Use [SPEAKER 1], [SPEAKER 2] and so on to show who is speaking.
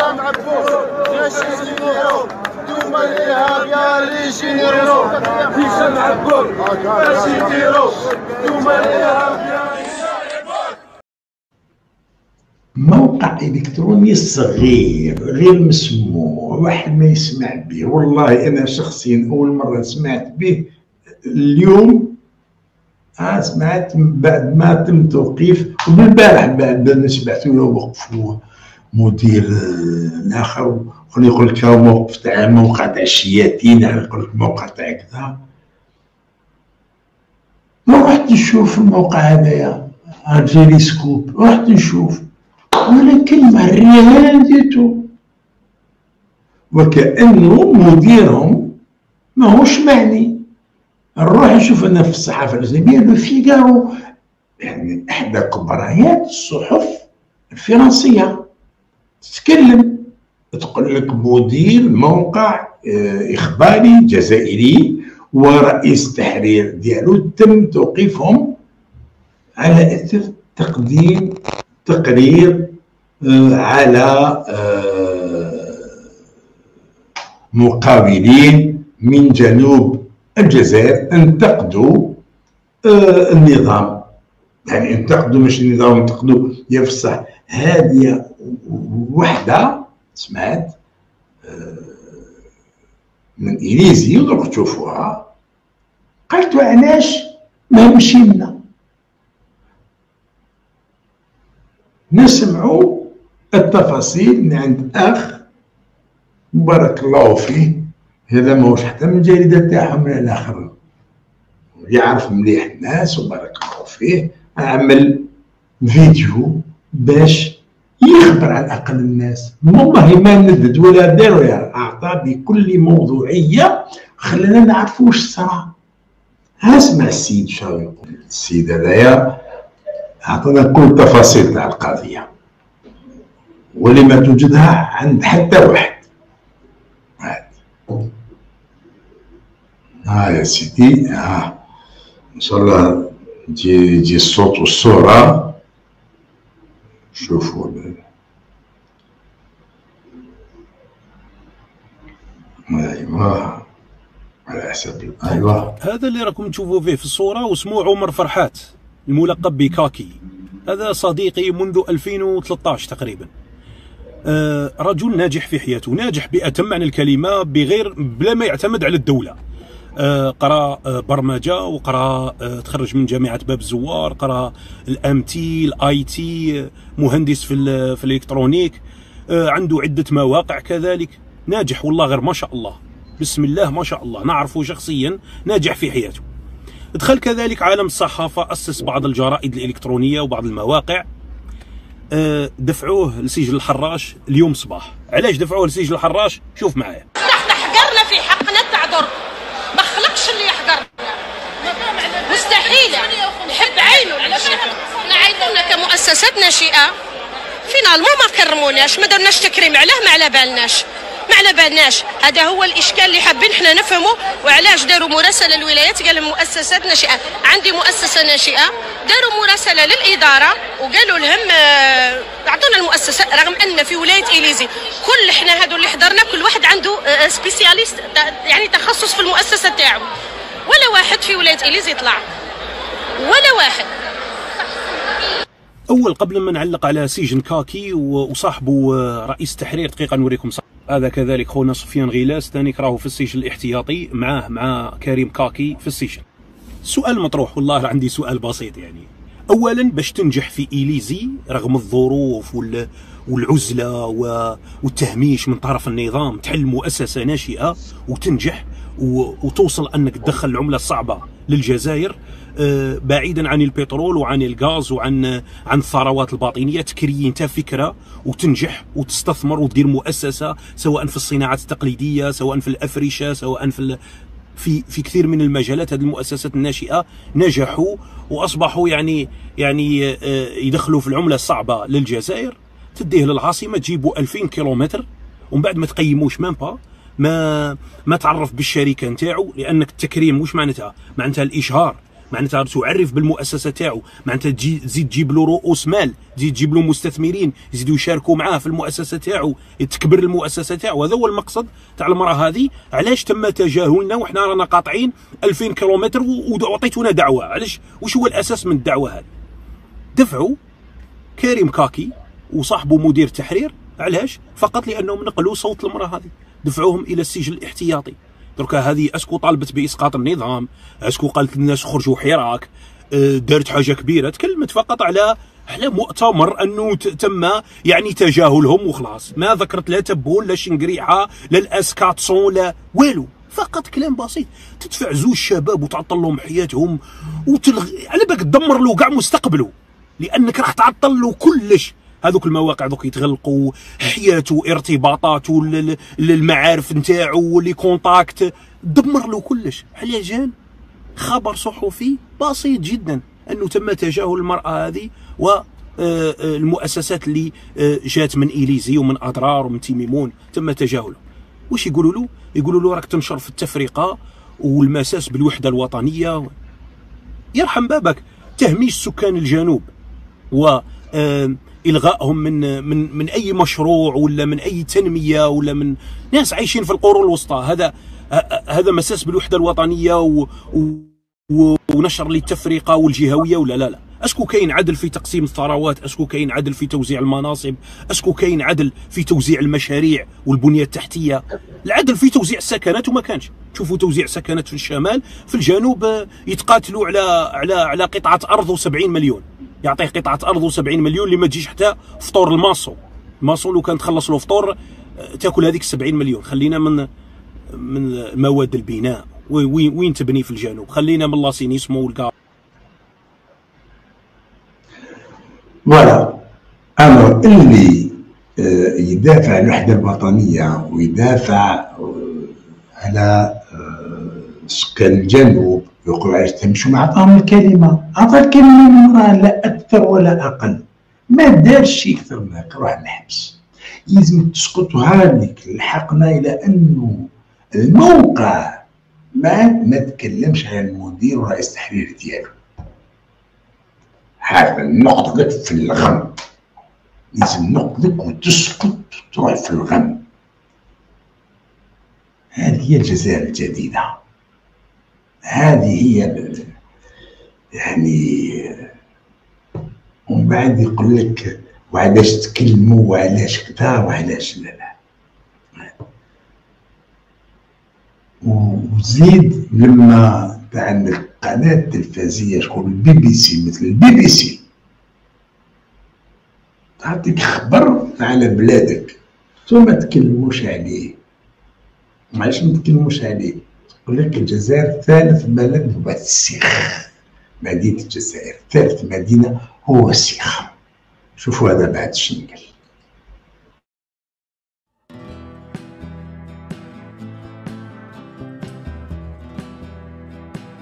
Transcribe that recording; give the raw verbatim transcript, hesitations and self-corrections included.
[SPEAKER 1] هشام عبود يا شيزينيرو دوما الارهاب يا ليجينيرو هشام عبود يا شيزينيرو دوما الارهاب يا
[SPEAKER 2] موقع إلكتروني صغير غير مسموع، واحد ما يسمع به. والله أنا شخصيا أول مرة سمعت به اليوم، ها سمعت بعد ما تم توقيف، وبالبارح بعد ما سمعتوا له وقفوه مدير الآخر، وخلي يقول لك موقف تاع موقع تاع الشياطين، يقول لك موقع تاع كذا. رحت نشوف الموقع هذايا الجيريسكوب، رحت نشوف ولكن ما رياليتو، وكأنه مديرهم ماهوش معني. نروح نشوف أنا في الصحافة الأجنبية لو فيغارو، يعني إحدى كبريات الصحف الفرنسية تتكلم، تقول لك مدير موقع إخباري جزائري ورئيس التحرير ديالو تم توقيفهم على إثر تقديم تقرير على مقاولين من جنوب الجزائر انتقدوا النظام، يعني انتقدوا مش النظام، انتقدوا يفصح. هذه وحده سمعت من إليزي ودرك تشوفوها، قالت علاش ما مشينا. نسمعوا التفاصيل من عند اخ بارك الله فيه، هذا ماهوش حتى من الجريده تاعهم ولا الاخر، يعرف مليح الناس وبارك الله فيه، عمل فيديو باش يخبر على الاقل الناس. والله ما ندد ولا دار ولا اعطى بكل موضوعيه، خلانا نعرفوا واش صرا. اسمع السيد شاو يقول. السيد هذايا عطانا كل التفاصيل تاع القضيه واللي ما توجدها عند حتى واحد. ها يا سيدي، ها ان شاء الله يجي يجي الصوت والصوره. شوفوا ايوا على حسب ايوا
[SPEAKER 3] هذا اللي راكم تشوفوا فيه في الصوره واسمه عمر فرحات الملقب بكاكي. هذا صديقي منذ ألفين وثلاثة عشر تقريبا. آه رجل ناجح في حياته، ناجح بأتم معنى الكلمة، بغير بلا ما يعتمد على الدولة. آه قرا آه برمجة، وقرا آه تخرج من جامعة باب الزوار، قرا الام تي الاي تي، مهندس في في الالكترونيك. آه عنده عدة مواقع كذلك، ناجح والله غير ما شاء الله، بسم الله ما شاء الله، نعرفه شخصيا، ناجح في حياته. دخل كذلك عالم الصحافة، أسس بعض الجرائد الإلكترونية وبعض المواقع. دفعوه لسجن الحراش اليوم صباح. علاش دفعوه لسجن الحراش؟ شوف معايا.
[SPEAKER 4] احنا حقرنا في حقنا تاع درب، ما خلقش اللي يحقرنا، مستحيلة نحب عينه للشيخ. احنا عينونا كمؤسسات ناشئة، فينالمون ما كرموناش، ما درناش تكريم عليه، ما على بالناش ما على بالناش. هذا هو الاشكال اللي حابين احنا نفهمه. وعلاش داروا مراسله للولايات؟ قال مؤسسات ناشئه. عندي مؤسسه ناشئه، داروا مراسله للاداره وقالوا لهم اعطونا المؤسسه، رغم ان في ولايه إليزي كل احنا هادو اللي حضرنا كل واحد عنده سبيسياليست، يعني تخصص في المؤسسه تاعو. ولا واحد في ولايه إليزي طلع، ولا واحد.
[SPEAKER 3] اول قبل ما نعلق على سجن كاكي وصاحبه رئيس التحرير، دقيقه نوريكم صاحب. هذا كذلك خونا سفيان غيلاس، ثاني كراهو في السجن الاحتياطي، معاه مع كريم كاكي في السجن. سؤال مطروح، والله عندي سؤال بسيط يعني. اولا باش تنجح في إليزي رغم الظروف والعزله والتهميش من طرف النظام، تحل مؤسسه ناشئه وتنجح وتوصل انك تدخل العمله الصعبه للجزائر، بعيدا عن البترول وعن الغاز وعن عن الثروات الباطنيه، تكري انت فكره وتنجح وتستثمر وتدير مؤسسه، سواء في الصناعات التقليديه، سواء في الافرشه، سواء في في في كثير من المجالات. هذه المؤسسات الناشئه نجحوا واصبحوا يعني يعني يدخلوا في العمله الصعبه للجزائر. تديه للعاصمه تجيبوا ألفين كيلومتر، ومن بعد ما تقيموش مام با ما ما تعرف بالشركه نتاعو، لانك التكريم واش معناتها؟ معناتها الاشهار، معناتها تعرف بالمؤسسه تاعو، معناتها تجي تزيد تجيب له رؤوس مال، تزيد تجيب له مستثمرين يزيدوا يشاركوا معاه في المؤسسه تاعو، تكبر المؤسسه تاعو. هذا هو المقصد تاع المراه هذه. علاش تم تجاهلنا وحنا رانا قاطعين ألفين كيلومتر وعطيتونا دعوه؟ علاش؟ واش هو الاساس من الدعوه هذه؟ دفعوا كريم كاكي وصاحبه مدير التحرير. علاش؟ فقط لانهم نقلوا صوت المراه هذه، دفعوهم الى السجن الاحتياطي. دركا هذه اسكو طالبت باسقاط النظام، اسكو قالت للناس خرجوا حراك، دارت حاجه كبيره، تكلمت فقط على على مؤتمر انه تم يعني تجاهلهم وخلاص، ما ذكرت لا تبون لا شنقريحه لا الاسكاتسون لا والو، فقط كلام بسيط. تدفع زوج شباب وتعطل لهم حياتهم وتلغي على بالك تدمر له كاع مستقبله، لانك راح تعطل له كلش. هذوك المواقع ذوك يتغلقوا، حياته، ارتباطاته، المعارف نتاعو، لي كونتاكت، دمر له كلش. على جال خبر صحفي بسيط جدا انه تم تجاهل المراه هذه والمؤسسات اللي جات من إليزي ومن اضرار ومن تيميمون، تم تجاهله. واش يقولوا له؟ يقولوا له راك تنشر في التفرقه والمساس بالوحده الوطنيه. يرحم بابك، تهميش سكان الجنوب و الغائهم من من من اي مشروع ولا من اي تنميه ولا من ناس عايشين في القرون الوسطى، هذا هذا مساس بالوحده الوطنيه و ونشر للتفرقه والجهويه ولا لا لا. اسكو كاين عدل في تقسيم الثروات؟ اسكو كاين عدل في توزيع المناصب؟ اسكو كاين عدل في توزيع المشاريع والبنيه التحتيه؟ العدل في توزيع السكنات وما كانش. تشوفوا توزيع سكنات في الشمال، في الجنوب يتقاتلوا على على على قطعه ارض وسبعين مليون، يعطيه قطعه ارض وسبعين مليون اللي ما تجيش حتى فطور الماسو. الماسو لو كان تخلص له فطور تاكل هذيك سبعين مليون. خلينا من من مواد البناء، وين وين تبني في الجنوب؟ خلينا من لاسينيسمو والكا.
[SPEAKER 2] فوالا انا اللي يدافع عن الوحده الوطنيه ويدافع على سكان الجنوب يقول علاش تمشوا مع عطاهم الكلمه، عطا الكلمه للمراه لا اكثر ولا اقل، ما دارش شي اكثر من هكا، روح نحبس. لازم تسكتوا هذيك. لحقنا الى انه الموقع ما ما تكلمش على المدير ورئيس التحرير ديالو، هذا نقطك في الغم، لازم نقطك وتسكت تروح في الغم. هذه هي الجزائر الجديدة، هذه هي يعني. ومن بعد يقول لك وعلاش تكلموا وعلاش كذا وعلاش لا لا. وزيد لما عندك قناة تلفزية شكون البي بي سي، مثل البي بي سي تعطيك خبر على بلادك، ثم ما تكلموش عليه. معليش ما تكلموش عليه، تقول لك الجزائر ثالث بلد بعد السيخ، مدينة الجزائر ثالث مدينة هو السيخ. شوفوا هذا بعد شنو قال.